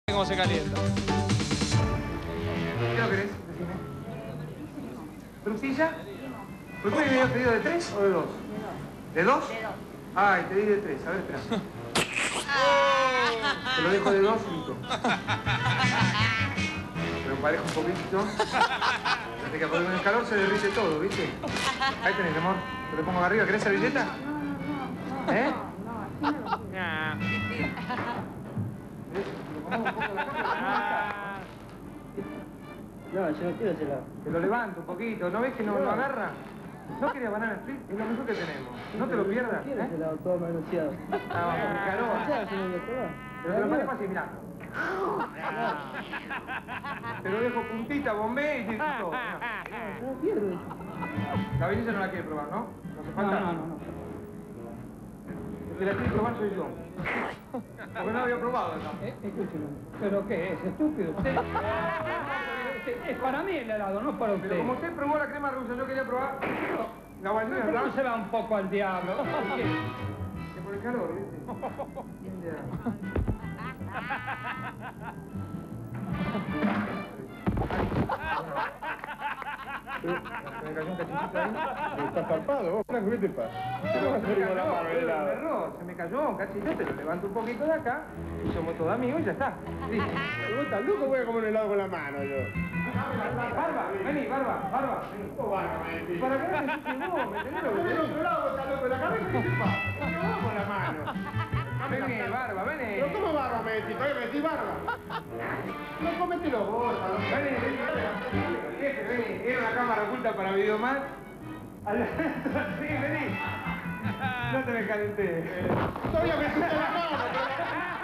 cómo se calienta. ¿Qué lo querés? ¿Frutilla? ¿Por qué me habías pedido de 3 o de 2? ¿De 2? De 2. Ay, te di de 3. A ver, espera. Te lo dejo de 2 y listo. Lo emparejo un poquito. Fíjate que con el calor se derrite todo, ¿viste? Ahí tenés, amor. Te lo pongo arriba. ¿Querés servilleta? ¿Eh? No, yo no quiero ese lado. Te lo levanto un poquito. ¿No ves que no lo agarra? ¿No querías banana split? Es lo mejor que tenemos. No te lo pierdas. No quiero ese lado todo manoseado. Ah, vamos, con calor. Pero te lo pones fácil, mirá. Te lo dejo puntita, bombé y te todo. No pierdo. La vainilla no la quiere probar, ¿no? ¿No hace falta? No. El que la quiere probar soy yo. Porque no la había probado esa. Escúcheme, ¿pero qué es? ¿Estúpido usted? Es para mí el helado, no para usted. Pero como usted probó la crema rusa, yo quería probar la vainilla, ¿Pero no ¿verdad? se va un poco al diablo? Que por el calor, ¿viste? Me cayó un cachitito ahí. Estás zarpado, vos, Franco, ¿qué te pasa? ¿Qué vas a hacer con la mano del lado? Se me cayó un cachito, te lo levanto un poquito de acá y somos todos amigos y ya está. Listo. ¿Vos estás loco? Voy a comer un helado con la mano, yo. Barba, vení, barba, vení. ¿Cómo vas a mentir? ¿Para qué me decís vos? ¿Me entendés lo que te Del digo? otro lado, estás loco de la cabeza, ¿qué te pasa? ¿Qué vas con la mano? Vení, barba, vení. ¿Pero cómo barba, Messi? ¿Todavía me decís barba? No comete los gordos. Vení. Era una cámara oculta para Videomar. Sí, vení. No te me calenté. Todavía me suelta la mano.